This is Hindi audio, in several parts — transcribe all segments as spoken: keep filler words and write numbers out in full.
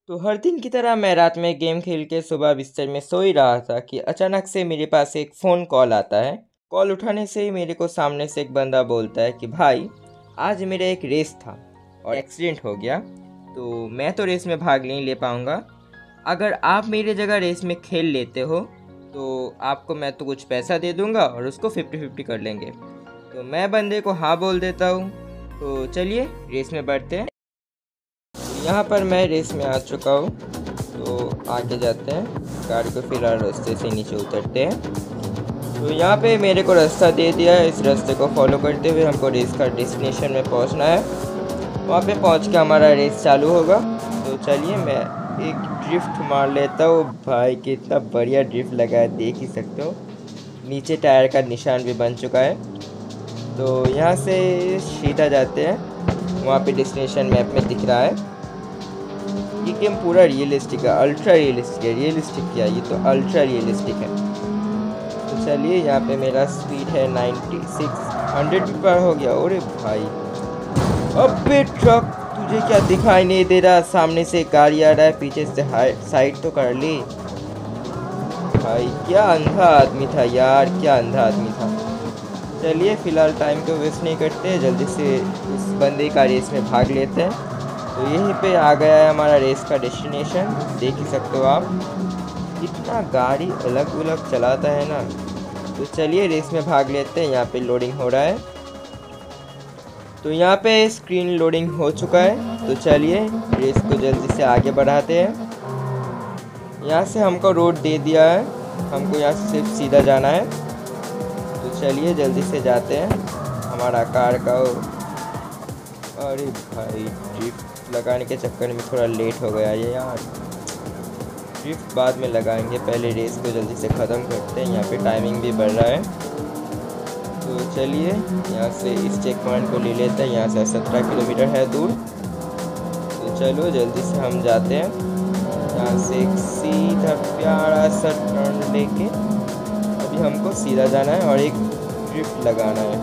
तो हर दिन की तरह मैं रात में गेम खेल के सुबह बिस्तर में सो ही रहा था कि अचानक से मेरे पास एक फ़ोन कॉल आता है। कॉल उठाने से ही मेरे को सामने से एक बंदा बोलता है कि भाई, आज मेरा एक रेस था और एक्सीडेंट हो गया, तो मैं तो रेस में भाग नहीं ले पाऊँगा। अगर आप मेरी जगह रेस में खेल लेते हो तो आपको मैं तो कुछ पैसा दे दूँगा और उसको फिफ्टी फिफ्टी कर लेंगे। तो मैं बंदे को हाँ बोल देता हूँ। तो चलिए रेस में बढ़ते हैं। यहाँ पर मैं रेस में आ चुका हूँ, तो आगे जाते हैं। गाड़ी को फिलहाल रास्ते से नीचे उतरते हैं। तो यहाँ पे मेरे को रास्ता दे दिया है, इस रास्ते को फॉलो करते हुए हमको रेस का डेस्टिनेशन में पहुँचना है। वहाँ पे पहुँच के हमारा रेस चालू होगा। तो चलिए मैं एक ड्रिफ्ट मार लेता हूँ। भाई कितना बढ़िया ड्रिफ्ट लगा है, देख ही सकते हो। नीचे टायर का निशान भी बन चुका है। तो यहाँ से सीधा जाते हैं, वहाँ पे डेस्टिनेशन मैप में दिख रहा है। ये गेम पूरा रियलिस्टिक है, अल्ट्रा रियलिस्टिक है। रियलिस्टिक क्या, ये तो अल्ट्रा रियलिस्टिक है। तो चलिए यहाँ पे मेरा स्पीड है नाइन्टी सिक्स, हंड्रेड भी पार हो गया। अरे भाई, अबे ट्रक, तुझे क्या दिखाई नहीं दे रहा? सामने से गाड़ी आ रहा है, पीछे से साइड तो कर ली। भाई क्या अंधा आदमी था यार, क्या अंधा आदमी था। चलिए फिलहाल टाइम को वेस्ट नहीं करते, जल्दी से उस बंदे का रेस में भाग लेते हैं। तो यहीं पे आ गया है हमारा रेस का डेस्टिनेशन, देख ही सकते हो आप। इतना गाड़ी अलग अलग चलाता है ना। तो चलिए रेस में भाग लेते हैं। यहाँ पे लोडिंग हो रहा है, तो यहाँ पे स्क्रीन लोडिंग हो चुका है। तो चलिए रेस को जल्दी से आगे बढ़ाते हैं। यहाँ से हमको रोड दे दिया है, हमको यहाँ से सिर्फ सीधा जाना है। तो चलिए जल्दी से जाते हैं। हमारा कार का, अरे भाई ड्रिफ्ट लगाने के चक्कर में थोड़ा लेट हो गया ये यार। ड्रिफ्ट बाद में लगाएंगे, पहले रेस को जल्दी से ख़त्म करते हैं। यहाँ पे टाइमिंग भी बढ़ रहा है। तो चलिए यहाँ से इस चेक पॉइंट को ले लेते हैं। यहाँ से सत्रह किलोमीटर है दूर। तो चलो जल्दी से हम जाते हैं। यहाँ से एक सीधा प्यारा सा टर्न लेके अभी हमको सीधा जाना है और एक ड्रिफ्ट लगाना है।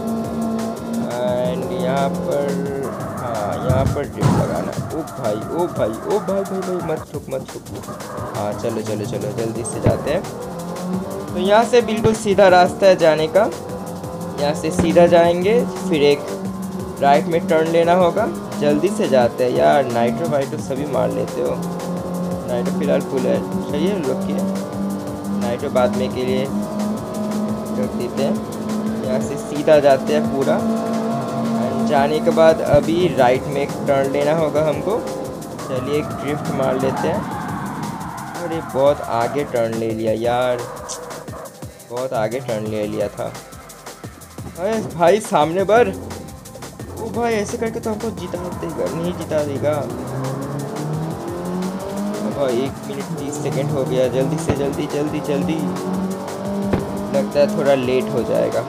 एंड यहाँ पर, हाँ यहाँ पर ड्रिफ्ट लगाना है। ओ भाई ओ भाई ओ भाई भाई भाई मत छुप मत छुप। हाँ चलो चलो चलो जल्दी से जाते हैं। तो यहाँ से बिल्कुल सीधा रास्ता है जाने का। यहाँ से सीधा जाएंगे, फिर एक राइट में टर्न लेना होगा। जल्दी से जाते हैं यार, नाइट्रो वाइट्रो सभी मार लेते हो। नाइट्रो फिलहाल फुल है, चाहिए लोग की नाइट्रो बाद में के लिए रख देते हैं। यहाँ से सीधा जाते हैं पूरा। जाने के बाद अभी राइट में एक टर्न लेना होगा हमको। चलिए एक ड्रिफ्ट मार लेते हैं। अरे बहुत आगे टर्न ले लिया यार, बहुत आगे टर्न ले लिया था। अरे भाई सामने बर, ओ भाई ऐसे करके तो हमको जिता देगा, नहीं जिता देगा। अब एक मिनट तीस सेकंड हो गया, जल्दी से जल्दी जल्दी जल्दी। लगता है थोड़ा लेट हो जाएगा।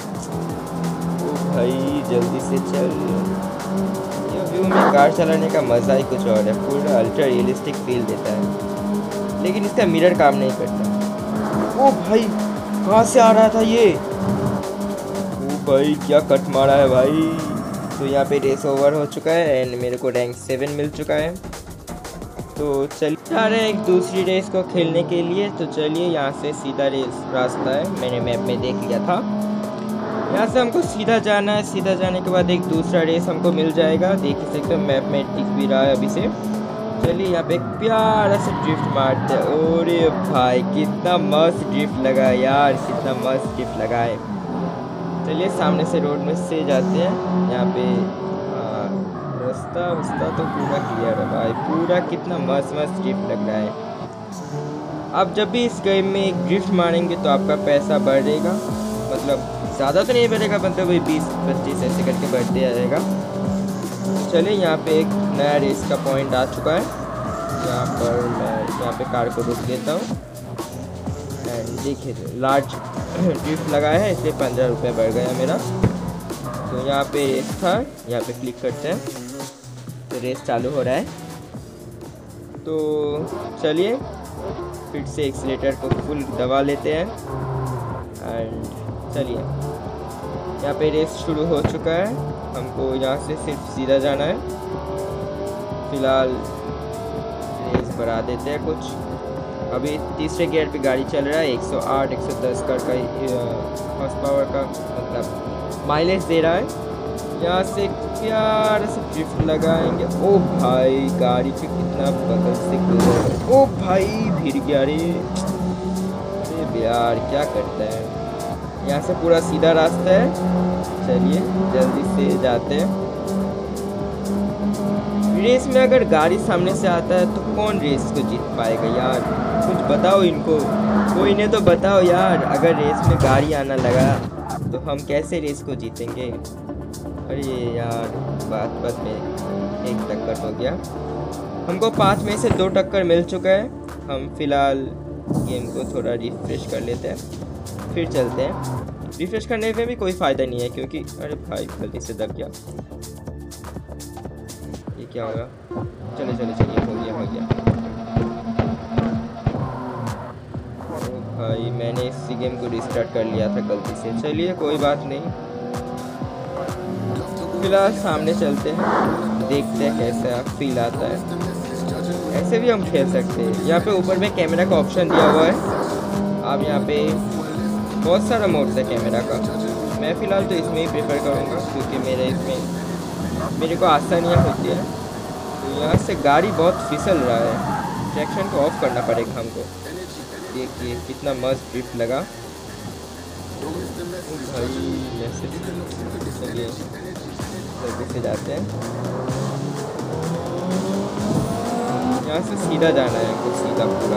भाई जल्दी से चल। ये व्यू में कार चलाने का मज़ा ही कुछ और है, पूरा अल्ट्रा रियलिस्टिक फील देता है। लेकिन इसका मिरर काम नहीं करता। ओ भाई कहाँ से आ रहा था ये? ओ भाई क्या कट मारा है भाई। तो यहाँ पे रेस ओवर हो चुका है एंड मेरे को रैंक सेवन मिल चुका है। तो चलिए जा रहे हैं एक दूसरी रेस को खेलने के लिए। तो चलिए यहाँ से सीधा रेस रास्ता है, मैंने मैप में देख लिया था। यहाँ से हमको सीधा जाना है। सीधा जाने के बाद एक दूसरा रेस हमको मिल जाएगा, देख ही सकते हो मैप में दिख भी रहा है अभी से। चलिए यहाँ पे एक प्यारा सा ड्रिफ्ट मारते हैं। अरे भाई कितना मस्त ड्रिफ्ट लगा है यार, कितना मस्त ड्रिफ्ट लगा है। चलिए सामने से रोड में से जाते हैं। यहाँ पे रास्ता रास्ता तो पूरा क्लियर है भाई, पूरा कितना मस्त मस्त ड्रिफ्ट लग रहा है। आप जब भी इस गेम में एक ड्रिफ्ट मारेंगे तो आपका पैसा बढ़ेगा, मतलब ज़्यादा तो नहीं बढ़ेगा, मतलब वही बीस पच्चीस ऐसे करके बढ़ते जाएगा। चलिए यहाँ पे एक नया रेस का पॉइंट आ चुका है। यहाँ पर मैं यहाँ पे कार को रोक देता हूँ। एंड देखिए लार्ज ड्रिफ्ट लगाया है, इसलिए पंद्रह रुपये बढ़ गया मेरा। तो यहाँ पे रेस था, यहाँ पे क्लिक करते हैं तो रेस चालू हो रहा है। तो चलिए फिर से एक्सीलेटर को फुल दबा लेते हैं। एंड चलिए यहाँ पे रेस शुरू हो चुका है। हमको यहाँ से सिर्फ सीधा जाना है। फिलहाल रेस बढ़ा देते हैं कुछ। अभी तीसरे गियर पे गाड़ी चल रहा है, एक सौ आठ एक सौ दस का हॉर्स पावर का मतलब माइलेज दे रहा है। यहाँ से प्यार से ड्रिफ्ट लगाएंगे। ओ भाई गाड़ी पे कितना बगल से गुजर, ओ भाई फिर गया रे। अरे यार क्या करता है। यहाँ से पूरा सीधा रास्ता है, चलिए जल्दी से जाते हैं। रेस में अगर गाड़ी सामने से आता है तो कौन रेस को जीत पाएगा यार, कुछ बताओ इनको, कोई ने तो बताओ यार। अगर रेस में गाड़ी आना लगा तो हम कैसे रेस को जीतेंगे। अरे यार बात बात में एक टक्कर हो गया। हमको पाँच में से दो टक्कर मिल चुका है। हम फिलहाल गेम को थोड़ा रिफ्रेश कर लेते हैं, फिर चलते हैं। रिफ्रेश करने में भी कोई फ़ायदा नहीं है क्योंकि अरे भाई गलती से दब गया। ये क्या होगा, चलो चलो चलिए, हो गया हो गया। ओ भाई मैंने इसी गेम को रिस्टार्ट कर लिया था गलती से, चलिए कोई बात नहीं। फिलहाल सामने चलते हैं, देखते हैं कैसा फील आता है। ऐसे भी हम खेल सकते हैं। यहाँ पे ऊपर में कैमरा का ऑप्शन दिया हुआ है। आप यहाँ पे बहुत सारा मोड्स है कैमरा का। मैं फ़िलहाल तो इसमें ही प्रेफर करूँगा क्योंकि मेरे इसमें मेरे को आसानियाँ होती है। तो यहाँ से गाड़ी बहुत फिसल रहा है, ट्रैक्शन को ऑफ करना पड़ेगा हमको। देखिए कितना मस्त ड्रिफ्ट लगा भाई। चलिए जल्दी से जाते हैं। यहाँ से सीधा जाना है हमको, सीधा पूरा।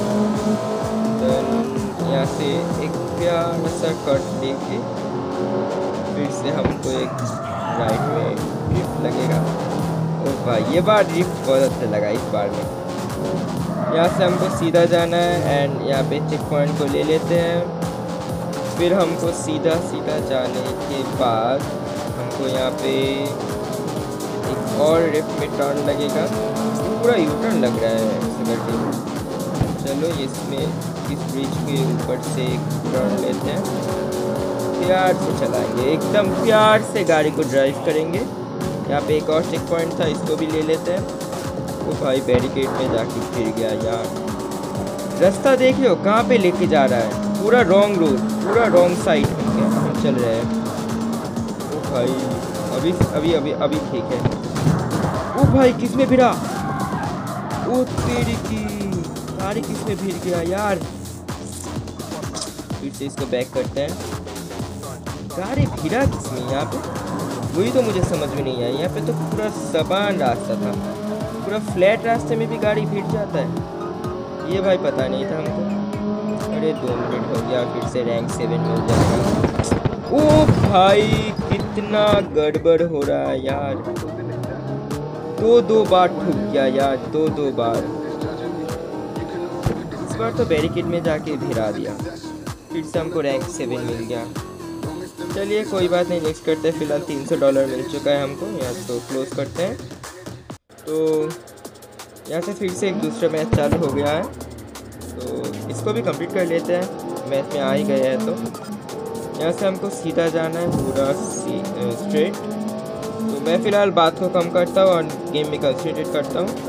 देन यहाँ से एक प्यारा सा कट लेके फिर से हमको एक राइट में ड्रिफ्ट लगेगा। ओ भाई ये बार ड्रिफ्ट बहुत अच्छा लगा इस बार में। यहाँ से हमको सीधा जाना है एंड यहाँ पे चेक पॉइंट को ले लेते हैं। फिर हमको सीधा सीधा जाने के बाद हमको यहाँ पे एक और लेफ्ट में टर्न लगेगा। पूरा यू टर्न लग रहा है ऐसे। चलो इसमें इस ब्रिज के ऊपर से एक टर्न लेते हैं, प्यार से चलाएंगे, एकदम प्यार से गाड़ी को ड्राइव करेंगे। यहाँ पे एक और चेक पॉइंट था, इसको भी ले लेते हैं। तो भाई बैरिकेड में जाके फिर गया यार। रास्ता देख लो कहाँ पे लेके जा रहा है, पूरा रॉन्ग रोड, पूरा रॉन्ग साइड हम चल रहे हैं। ओ भाई अभी अभी अभी अभी ठीक है। ओ भाई किसमें भिड़ा, ओ तेरी की गाड़ी किसमें भिड़ गया यार। फिर से इसको बैक करते हैं। गाड़ी भिड़ा किसमें यहाँ पे, वही तो मुझे समझ में नहीं आया। यहाँ पे तो पूरा समान रास्ता था, पूरा फ्लैट रास्ते में भी गाड़ी भिड़ जाता है, ये भाई पता नहीं था हमको। अरे दो मिनट हो गया, फिर से रैंक सेवन मिल जाएगा। ओ भाई कितना गड़बड़ हो रहा है यार, दो दो बार ठुक गया यार, दो दो बार। इस बार तो बैरिकेड में जाके भिड़ा दिया, फिर से हमको रैंक सेवन मिल गया। चलिए कोई बात नहीं, नेक्स्ट करते हैं। फिलहाल तीन सौ डॉलर मिल चुका है हमको, यहाँ तो क्लोज करते हैं। तो यहाँ से फिर से एक दूसरा मैच चालू हो गया है, तो इसको भी कंप्लीट कर लेते हैं। मैच में आ ही गया है तो यहाँ से हमको सीधा जाना है, पूरा स्ट्रेट। तो मैं फ़िलहाल बात को कम करता हूँ और गेम में कंसंट्रेट करता हूँ।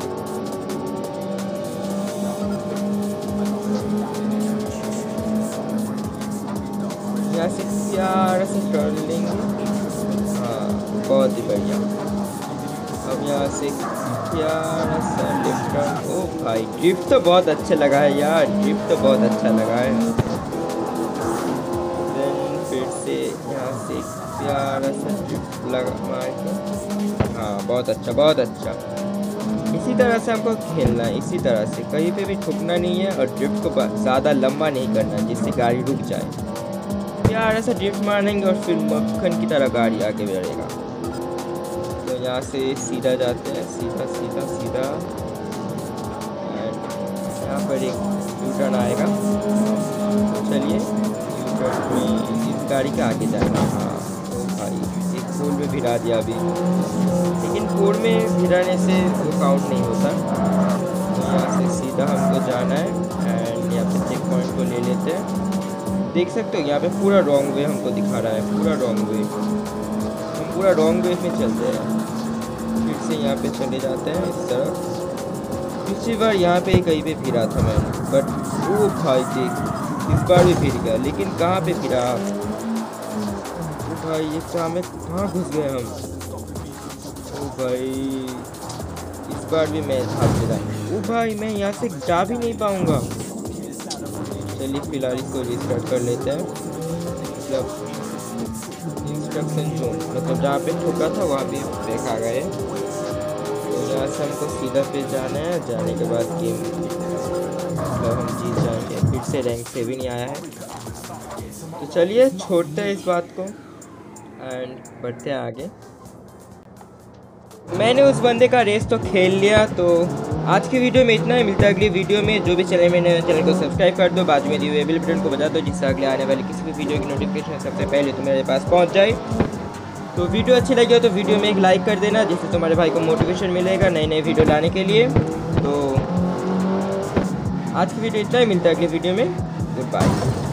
यहाँ से प्यार से टर्न लेंगे, हाँ बहुत ही बढ़िया। अब यहाँ से प्यारा सा लेफ्ट टर्न। ओ भाई ड्रिफ्ट तो बहुत अच्छा लगा है यार, ड्रिफ्ट तो बहुत अच्छा लगा है। देन फिर से यहाँ से प्यारा सा ड्रिफ्ट लगा मार के, हाँ बहुत अच्छा बहुत अच्छा। इसी तरह से हमको खेलना है, इसी तरह से कहीं पे भी ठुकना नहीं है और ड्रिफ्ट को ज़्यादा लंबा नहीं करना जिससे गाड़ी रुक जाए। यार ऐसा ड्रिफ्ट मारेंगे और फिर मक्खन की तरह गाड़ी आगे बढ़ेगा। तो यहाँ से सीधा जाते हैं, सीधा सीधा सीधा। यहाँ पर एक यू टर्न आएगा, तो चलिए यू टर्न में इस गाड़ी के आगे जाना। हाँ तो भाई एक पोल में भिड़ा दिया अभी, लेकिन पोल में भिड़ाने से वो काउंट नहीं होता। तो यहाँ से सीधा हमको जाना है एंड यहाँ पे चेक पॉइंट को ले लेते हैं। देख सकते हो यहाँ पे पूरा रॉन्ग वे हमको दिखा रहा है, पूरा रॉन्ग वे, हम पूरा रॉन्ग वे में चलते हैं। फिर से यहाँ पे चले जाते हैं इस तरफ। पिछली बार यहाँ पे कहीं पे फिरा था मैंने, बट वो भाई देख इस बार भी फिर गया, लेकिन कहाँ पे फिरा? ओ भाई ये कहाँ में कहाँ घुस गए हम? ओ भाई इस बार भी मैं भाग गया। ओ भाई मैं यहाँ से जा भी नहीं पाऊँगा। चलिए फिलहाल इसको रिस्टार्ट कर लेते हैं। मतलब इंस्ट्रक्शन जोन, मतलब जहाँ पे ठोका था वहाँ पे बैक आ गए। तो यहाँ से हमको सीधा पे जाना है, जाने के बाद गेम मतलब हम जीत जाएंगे। फिर से रैंक से भी नहीं आया है, तो चलिए छोड़ते हैं इस बात को एंड बढ़ते हैं आगे। मैंने उस बंदे का रेस तो खेल लिया। तो आज की वीडियो में इतना ही, मिलता है अगली वीडियो में। जो भी चैनल मैंने चैनल को सब्सक्राइब कर दो, बाद में दिए हुए बेल बटन को बजा दो, जिससे अगले आने वाली किसी भी वीडियो की नोटिफिकेशन सबसे पहले तुम्हारे पास पहुंच जाए। तो वीडियो अच्छी लगी हो तो वीडियो में एक लाइक कर देना, जिससे तुम्हारे भाई को मोटिवेशन मिलेगा नई नई वीडियो लाने के लिए। तो आज की वीडियो इतना ही, मिलता है अगली वीडियो में। Good bye.